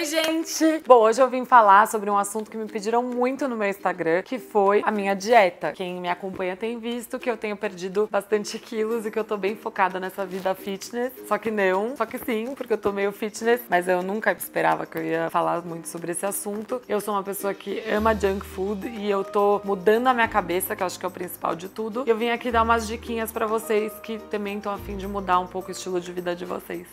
Oi, gente! Bom, hoje eu vim falar sobre um assunto que me pediram muito no meu Instagram, que foi a minha dieta. Quem me acompanha tem visto que eu tenho perdido bastante quilos e que eu tô bem focada nessa vida fitness. Só que não, só que sim, porque eu tô meio fitness, mas eu nunca esperava que eu ia falar muito sobre esse assunto. Eu sou uma pessoa que ama junk food e eu tô mudando a minha cabeça, que eu acho que é o principal de tudo. E eu vim aqui dar umas diquinhas pra vocês que também estão a fim de mudar um pouco o estilo de vida de vocês.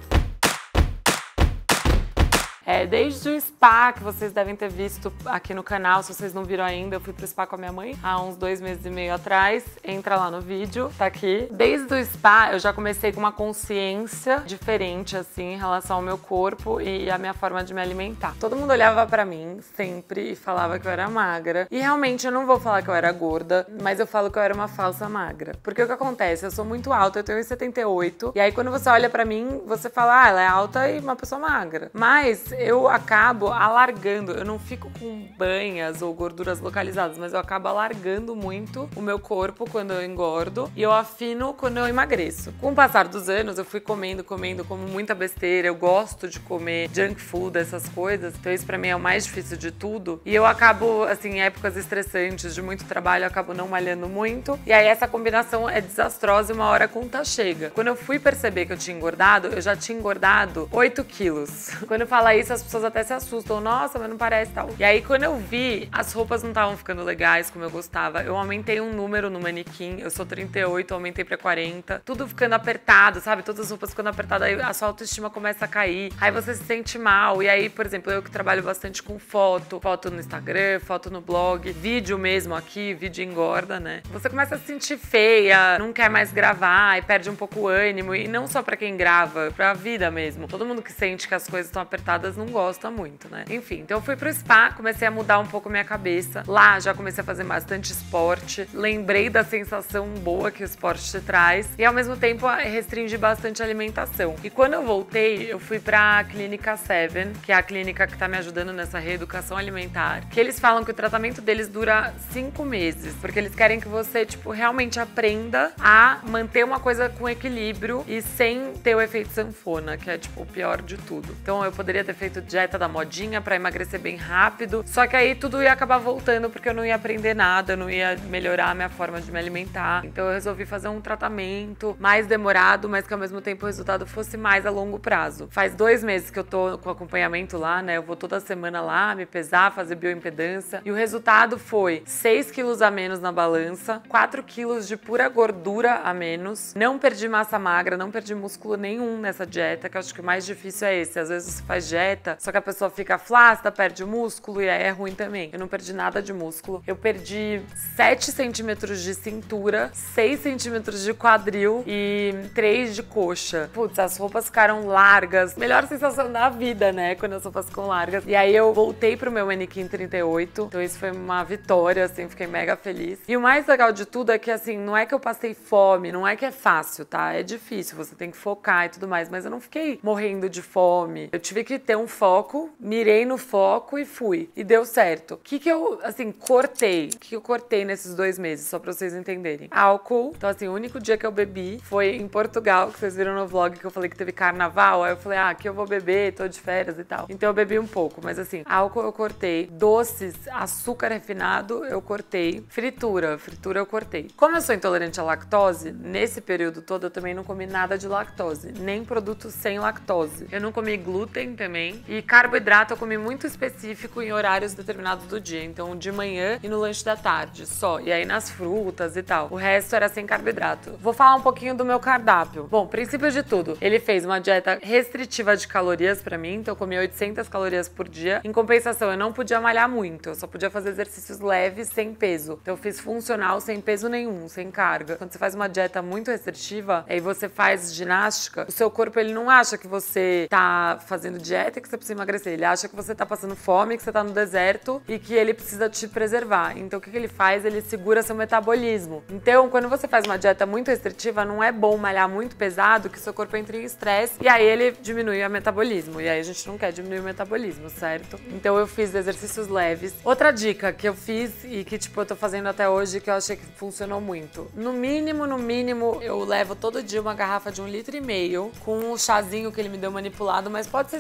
Desde o spa, que vocês devem ter visto aqui no canal, se vocês não viram ainda, eu fui pro spa com a minha mãe há uns 2 meses e meio atrás. Entra lá no vídeo, tá aqui. Desde o spa, eu já comecei com uma consciência diferente, assim, em relação ao meu corpo e a minha forma de me alimentar. Todo mundo olhava pra mim, sempre, e falava que eu era magra. E realmente, eu não vou falar que eu era gorda, mas eu falo que eu era uma falsa magra. Porque o que acontece? Eu sou muito alta, eu tenho 1,78. E aí, quando você olha pra mim, você fala, ah, ela é alta e uma pessoa magra. Mas eu acabo alargando, eu não fico com banhas ou gorduras localizadas, mas eu acabo alargando muito o meu corpo quando eu engordo e eu afino quando eu emagreço. Com o passar dos anos, eu fui comendo como muita besteira, eu gosto de comer junk food, essas coisas, então isso pra mim é o mais difícil de tudo. E eu acabo, assim, em épocas estressantes de muito trabalho, eu acabo não malhando muito, e aí essa combinação é desastrosa e uma hora a conta chega. Quando eu fui perceber que eu tinha engordado, eu já tinha engordado 8 quilos. Quando eu falo isso, as pessoas até se assustam. Nossa, mas não parece tal. E aí, quando eu vi, as roupas não estavam ficando legais como eu gostava. Eu aumentei um número no manequim. Eu sou 38, aumentei pra 40. Tudo ficando apertado, sabe? Todas as roupas ficando apertadas. Aí a sua autoestima começa a cair. Aí você se sente mal. E aí, por exemplo, eu que trabalho bastante com foto. Foto no Instagram, foto no blog. Vídeo mesmo aqui. Vídeo engorda, né? Você começa a se sentir feia. Não quer mais gravar. E perde um pouco o ânimo. E não só pra quem grava. Pra vida mesmo. Todo mundo que sente que as coisas estão apertadas não gosta muito, né? Enfim, então eu fui pro spa, comecei a mudar um pouco minha cabeça. Lá já comecei a fazer bastante esporte. Lembrei da sensação boa que o esporte te traz. E ao mesmo tempo restringi bastante a alimentação. E quando eu voltei, eu fui pra Clínica 7, que é a clínica que tá me ajudando nessa reeducação alimentar. Que eles falam que o tratamento deles dura 5 meses. Porque eles querem que você, tipo, realmente aprenda a manter uma coisa com equilíbrio e sem ter o efeito sanfona, que é, tipo, o pior de tudo. Então eu poderia ter feito dieta da modinha pra emagrecer bem rápido, só que aí tudo ia acabar voltando porque eu não ia aprender nada, eu não ia melhorar a minha forma de me alimentar. Então eu resolvi fazer um tratamento mais demorado, mas que ao mesmo tempo o resultado fosse mais a longo prazo. Faz 2 meses que eu tô com acompanhamento lá, né? Eu vou toda semana lá me pesar, fazer bioimpedância e o resultado foi 6 quilos a menos na balança, 4 quilos de pura gordura a menos, não perdi massa magra, não perdi músculo nenhum nessa dieta, que eu acho que o mais difícil é esse. Às vezes você faz dieta, só que a pessoa fica flácida, perde o músculo e aí é ruim também. Eu não perdi nada de músculo. Eu perdi 7 centímetros de cintura, 6 centímetros de quadril e 3 de coxa. Putz, as roupas ficaram largas. Melhor sensação da vida, né? Quando as roupas ficam largas. E aí eu voltei pro meu manequim 38. Então isso foi uma vitória, assim, fiquei mega feliz. E o mais legal de tudo é que, assim, não é que eu passei fome, não é que é fácil, tá? É difícil, você tem que focar e tudo mais, mas eu não fiquei morrendo de fome. Eu tive que ter um foco, mirei no foco e fui. E deu certo. O que eu, assim, cortei? O que eu cortei nesses 2 meses? Só pra vocês entenderem. Álcool. Então, assim, o único dia que eu bebi foi em Portugal, que vocês viram no vlog que eu falei que teve carnaval. Aí eu falei, ah, aqui eu vou beber, tô de férias e tal. Então eu bebi um pouco. Mas, assim, álcool eu cortei. Doces, açúcar refinado eu cortei. Fritura eu cortei. Como eu sou intolerante à lactose, nesse período todo eu também não comi nada de lactose. Nem produto sem lactose. Eu não comi glúten também. E carboidrato eu comi muito específico em horários determinados do dia. Então, de manhã e no lanche da tarde, só. E aí nas frutas e tal. O resto era sem carboidrato. Vou falar um pouquinho do meu cardápio. Bom, princípio de tudo. Ele fez uma dieta restritiva de calorias pra mim. Então, eu comia 800 calorias por dia. Em compensação, eu não podia malhar muito. Eu só podia fazer exercícios leves, sem peso. Então, eu fiz funcional, sem peso nenhum, sem carga. Quando você faz uma dieta muito restritiva, aí você faz ginástica, o seu corpo, ele não acha que você tá fazendo dieta e que você precisa emagrecer. Ele acha que você tá passando fome, que você tá no deserto e que ele precisa te preservar. Então, o que ele faz? Ele segura seu metabolismo. Então, quando você faz uma dieta muito restritiva, não é bom malhar muito pesado, que seu corpo entra em estresse e aí ele diminui o metabolismo. E aí a gente não quer diminuir o metabolismo, certo? Então, eu fiz exercícios leves. Outra dica que eu fiz e que, tipo, eu tô fazendo até hoje, que eu achei que funcionou muito. No mínimo, eu levo todo dia uma garrafa de 1,5 litro com um chazinho que ele me deu manipulado, mas pode ser sem chá,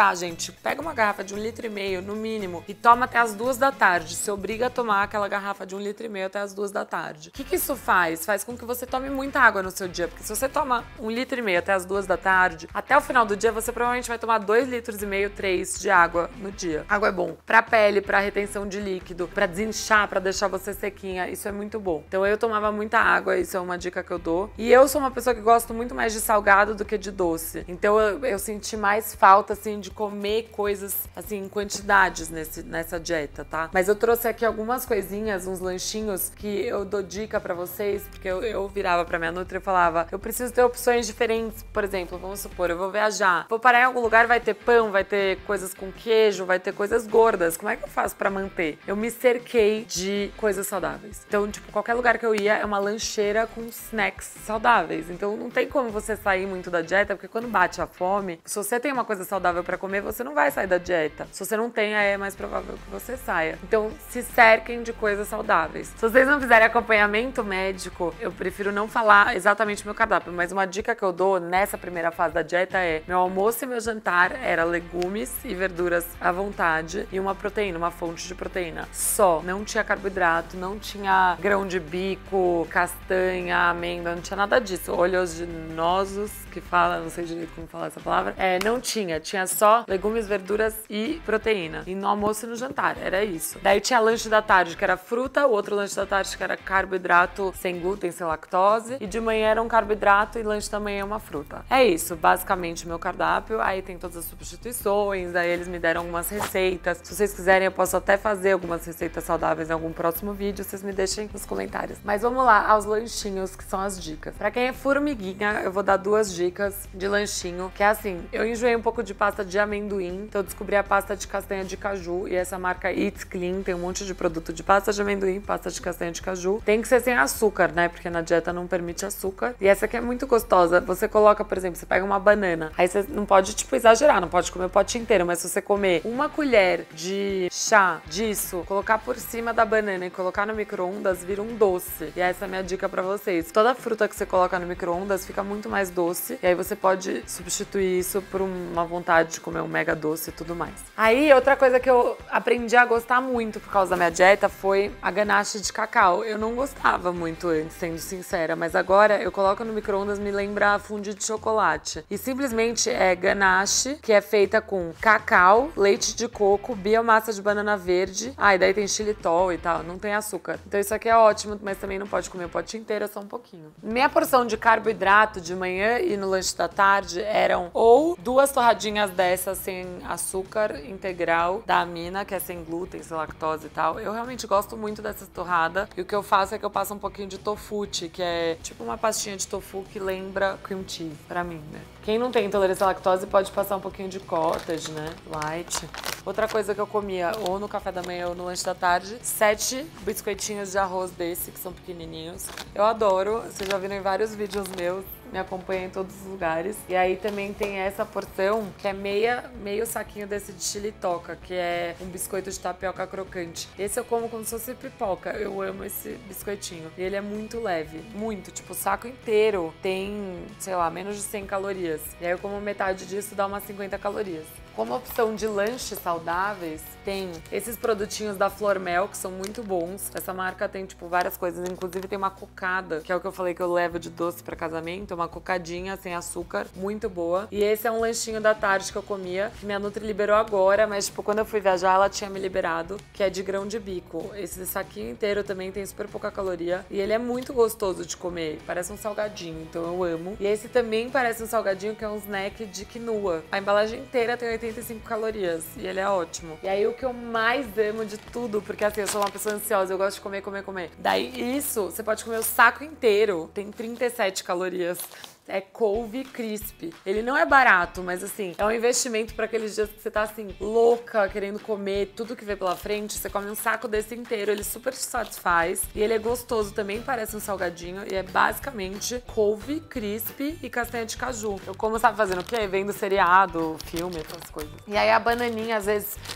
chá, gente, pega uma garrafa de 1,5 litro no mínimo e toma até as 2 da tarde. Se obriga a tomar aquela garrafa de 1,5 litro até as 2 da tarde. O que isso faz? Faz com que você tome muita água no seu dia, porque se você toma 1,5 litro até as 2 da tarde, até o final do dia você provavelmente vai tomar 2,5 litros, 3 de água no dia. Água é bom pra pele, pra retenção de líquido, pra desinchar, pra deixar você sequinha, isso é muito bom. Então eu tomava muita água, isso é uma dica que eu dou. E eu sou uma pessoa que gosto muito mais de salgado do que de doce. Então eu senti mais falta, assim, de comer coisas, assim, em quantidades nessa dieta, tá? Mas eu trouxe aqui algumas coisinhas, uns lanchinhos, que eu dou dica pra vocês, porque eu virava pra minha nutri e falava, eu preciso ter opções diferentes. Por exemplo, vamos supor, eu vou viajar, vou parar em algum lugar, vai ter pão, vai ter coisas com queijo, vai ter coisas gordas. Como é que eu faço pra manter? Eu me cerquei de coisas saudáveis. Então, tipo, qualquer lugar que eu ia é uma lancheira com snacks saudáveis. Então, não tem como você sair muito da dieta, porque quando bate a fome, se você tem uma coisa saudável pra comer, você não vai sair da dieta. Se você não tem, aí é mais provável que você saia. Então, se cerquem de coisas saudáveis. Se vocês não fizerem acompanhamento médico, eu prefiro não falar exatamente o meu cardápio, mas uma dica que eu dou nessa primeira fase da dieta é: meu almoço e meu jantar era legumes e verduras à vontade e uma proteína, uma fonte de proteína. Só. Não tinha carboidrato, não tinha grão de bico, castanha, amêndoa, não tinha nada disso. Oleaginosos, que fala, não sei direito como falar essa palavra. Não tinha. Tinha só legumes, verduras e proteína. E no almoço e no jantar, era isso. Daí tinha lanche da tarde, que era fruta, o outro lanche da tarde que era carboidrato sem glúten, sem lactose. E de manhã era um carboidrato e lanche da manhã é uma fruta. É isso, basicamente, meu cardápio. Aí tem todas as substituições, aí eles me deram algumas receitas. Se vocês quiserem, eu posso até fazer algumas receitas saudáveis em algum próximo vídeo, vocês me deixem nos comentários. Mas vamos lá aos lanchinhos, que são as dicas. Pra quem é formiguinha, eu vou dar 2 dicas de lanchinho, que é assim, eu enjoei um pouco de pasta de amendoim, então eu descobri a pasta de castanha de caju, e essa marca It's Clean tem um monte de produto de pasta de amendoim, pasta de castanha de caju. Tem que ser sem açúcar, né, porque na dieta não permite açúcar. E essa aqui é muito gostosa. Você coloca, por exemplo, você pega uma banana, aí você não pode, tipo, exagerar, não pode comer o pote inteiro, mas se você comer uma colher de chá disso, colocar por cima da banana e colocar no micro-ondas, vira um doce. E essa é a minha dica pra vocês. Toda fruta que você coloca no micro-ondas fica muito mais doce, e aí você pode substituir isso por uma vontade de comer um mega doce e tudo mais. Aí, outra coisa que eu aprendi a gostar muito por causa da minha dieta foi a ganache de cacau. Eu não gostava muito antes, sendo sincera, mas agora eu coloco no micro-ondas, me lembra fondue de chocolate. E simplesmente é ganache, que é feita com cacau, leite de coco, biomassa de banana verde. E daí tem xilitol e tal, não tem açúcar. Então isso aqui é ótimo, mas também não pode comer o pote inteiro, é só um pouquinho. Minha porção de carboidrato de manhã e no lanche da tarde eram ou 2 torradinhas dessas sem açúcar integral da Amina, que é sem glúten, sem lactose e tal. Eu realmente gosto muito dessa torrada. E o que eu faço é que eu passo um pouquinho de tofu, que é tipo uma pastinha de tofu que lembra cream cheese, pra mim, né? Quem não tem intolerância à lactose pode passar um pouquinho de cottage, né? Light. Outra coisa que eu comia ou no café da manhã ou no lanche da tarde, 7 biscoitinhos de arroz desse, que são pequenininhos. Eu adoro, vocês já viram em vários vídeos meus, me acompanha em todos os lugares. E aí também tem essa porção, que é meio saquinho desse de chilitoca, que é um biscoito de tapioca crocante. Esse eu como como se fosse pipoca. Eu amo esse biscoitinho. E ele é muito leve, muito. Tipo, o saco inteiro tem, sei lá, menos de 100 calorias. E aí eu como metade disso, dá umas 50 calorias. Como opção de lanches saudáveis, tem esses produtinhos da Flormel, que são muito bons. Essa marca tem, tipo, várias coisas. Inclusive tem uma cocada, que é o que eu falei que eu levo de doce pra casamento. Uma cocadinha sem açúcar, muito boa. E esse é um lanchinho da tarde que eu comia, que minha nutri liberou agora, mas, tipo, quando eu fui viajar, ela tinha me liberado, que é de grão de bico. Esse saquinho inteiro também tem super pouca caloria. E ele é muito gostoso de comer. Parece um salgadinho, então eu amo. E esse também parece um salgadinho, que é um snack de quinoa. A embalagem inteira tem 85 calorias e ele é ótimo. E aí o que eu mais amo de tudo, porque assim, eu sou uma pessoa ansiosa, eu gosto de comer, comer, comer. Daí isso, você pode comer o saco inteiro, tem 37 calorias. É couve crisp. Ele não é barato, mas assim, é um investimento para aqueles dias que você tá assim, louca, querendo comer tudo que vê pela frente. Você come um saco desse inteiro, ele super te satisfaz. E ele é gostoso, também parece um salgadinho. E é basicamente couve crisp e castanha de caju. Eu como, sabe fazendo o quê? Vendo seriado, filme, essas coisas. E aí a bananinha, às vezes,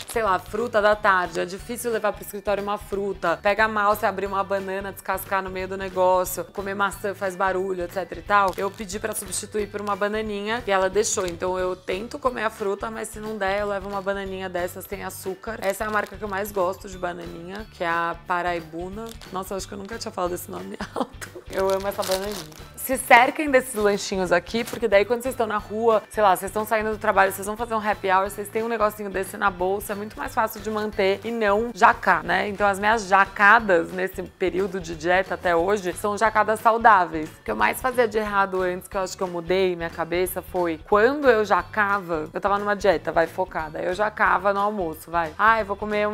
sei lá, fruta da tarde. É difícil levar pro escritório uma fruta. Pega mal você abrir uma banana, descascar no meio do negócio, comer maçã faz barulho, etc e tal. Eu pedi pra substituir por uma bananinha e ela deixou. Então eu tento comer a fruta, mas se não der, eu levo uma bananinha dessas sem açúcar. Essa é a marca que eu mais gosto de bananinha, que é a Paraibuna. Nossa, eu acho que eu nunca tinha falado esse nome alto. Eu amo essa bananinha. Se cerquem desses lanchinhos aqui, porque daí quando vocês estão na rua, sei lá, vocês estão saindo do trabalho, vocês vão fazer um happy hour, vocês têm um negocinho desse na bolsa, é muito mais fácil de manter e não jacar, né? Então as minhas jacadas nesse período de dieta até hoje são jacadas saudáveis. O que eu mais fazia de errado antes, que eu acho que eu mudei minha cabeça, foi quando eu jacava, eu tava numa dieta, focada, eu jacava no almoço, eu vou comer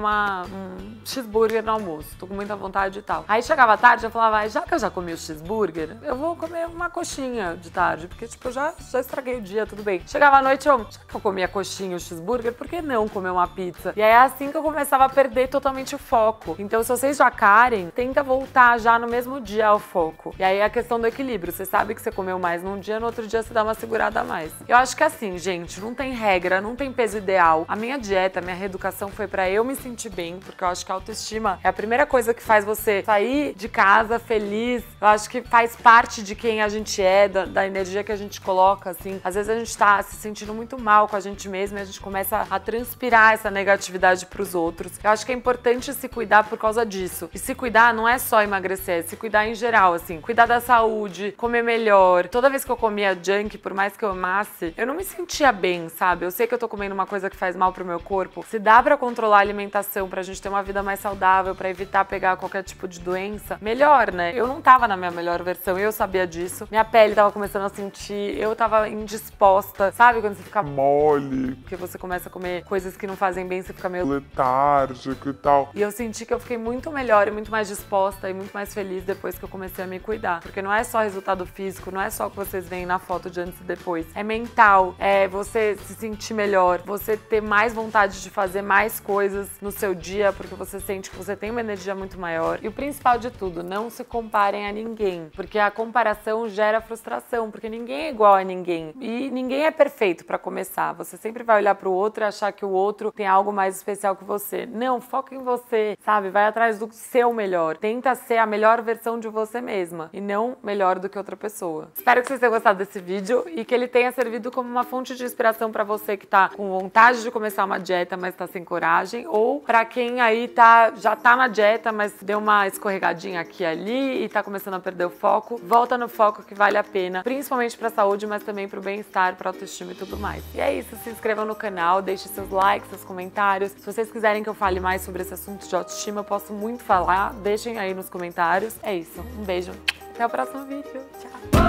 um cheeseburger no almoço, tô com muita vontade e tal. Aí chegava à tarde, eu falava, já que eu já comi o cheeseburger, eu vou comer uma coxinha de tarde, porque tipo, eu já estraguei o dia, tudo bem. Chegava à noite, já que eu comi a coxinha e o cheeseburger, por que não comer uma pizza? E aí é assim que eu começava a perder totalmente o foco. Então, se vocês jacarem, tenta voltar já no mesmo dia ao foco. E aí é a questão do equilíbrio. Você sabe que você comeu mais num dia, no outro dia você dá uma segurada a mais. Eu acho que assim, gente, não tem regra, não tem peso ideal. A minha dieta, a minha reeducação foi pra eu me sentir bem, porque eu acho que a autoestima é a primeira coisa que faz você sair de casa feliz. Eu acho que faz parte de quem a gente é, da energia que a gente coloca, assim. Às vezes a gente tá se sentindo muito mal com a gente mesmo e a gente começa a transpirar essa negatividade pros outros. Eu acho que é importante se cuidar por causa disso. E se cuidar não é só emagrecer, é se cuidar em geral, assim. Cuidar da saúde, comer melhor. Toda vez que eu comia junk, por mais que eu amasse, eu não me sentia bem, sabe? Eu sei que eu tô comendo uma coisa que faz mal pro meu corpo. Se dá pra controlar a alimentação, pra gente ter uma vida mais saudável, pra evitar pegar qualquer tipo de doença, melhor, né? Eu não tava na minha melhor versão, eu sabia disso. Minha pele tava começando a sentir, eu tava indisposta. Sabe quando você fica mole? Porque você começa a comer coisas que não fazem bem, você fica meio letárgico e tal. E eu senti que eu fiquei muito melhor e muito mais disposta e muito mais feliz depois que eu comecei a me cuidar. Porque não é só resultado físico, não é só o que vocês veem na foto de antes e depois. É mental, é você se sentir melhor, você ter mais vontade de fazer mais coisas no seu dia, porque você sente que você tem uma energia muito maior. E o principal de tudo, não se comparem a ninguém, porque a comparação gera frustração, porque ninguém é igual a ninguém. E ninguém é perfeito pra começar. Você sempre vai olhar pro outro e achar que o outro tem algo mais especial que você. Não, foca em você, sabe? Vai atrás do seu melhor. Tenta ser a melhor versão de você mesma e não melhor do que outra pessoa. Espero que vocês tenham gostado desse vídeo e que ele tenha servido como uma fonte de inspiração pra você que tá com vontade de começar uma dieta, mas tá sem coragem, ou pra quem aí já tá na dieta, mas deu uma escorregadinha aqui e ali e tá começando a perder o foco. Volta no foco que vale a pena, principalmente pra saúde, mas também pro bem-estar, pra autoestima e tudo mais. E é isso, se inscrevam no canal, deixem seus likes, seus comentários. Se vocês quiserem que eu fale mais sobre esse assunto de autoestima, eu posso muito falar, deixem aí nos comentários. É isso, um beijo, até o próximo vídeo, tchau!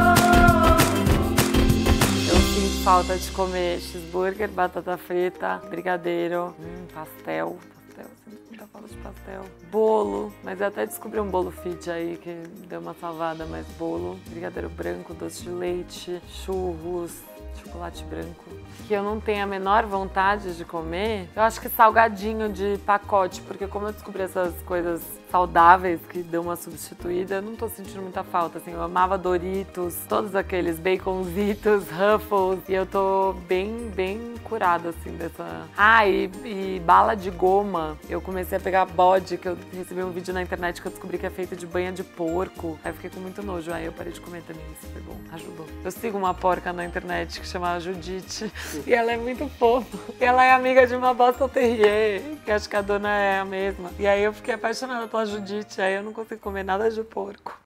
Eu sinto falta de comer cheeseburger, batata frita, brigadeiro, pastel. Sinto muita falta de pastel. Bolo, mas eu até descobri um bolo fit aí que deu uma salvada, mas bolo, brigadeiro branco, doce de leite, churros, chocolate branco. Que eu não tenho a menor vontade de comer, eu acho que salgadinho de pacote, porque como eu descobri essas coisas saudáveis que deu uma substituída, eu não tô sentindo muita falta, assim, eu amava Doritos, todos aqueles baconzitos, Ruffles, e eu tô bem curada, assim, dessa... e bala de goma, eu comecei a pegar bode, que eu recebi um vídeo na internet que eu descobri que é feito de banha de porco, aí eu fiquei com muito nojo, aí eu parei de comer também, isso foi bom, ajudou. Eu sigo uma porca na internet que chama Judite, e ela é muito fofa, e ela é amiga de uma Boston Terrier, que acho que a dona é a mesma, e aí eu fiquei apaixonada pela Judite, aí eu não consigo comer nada de porco.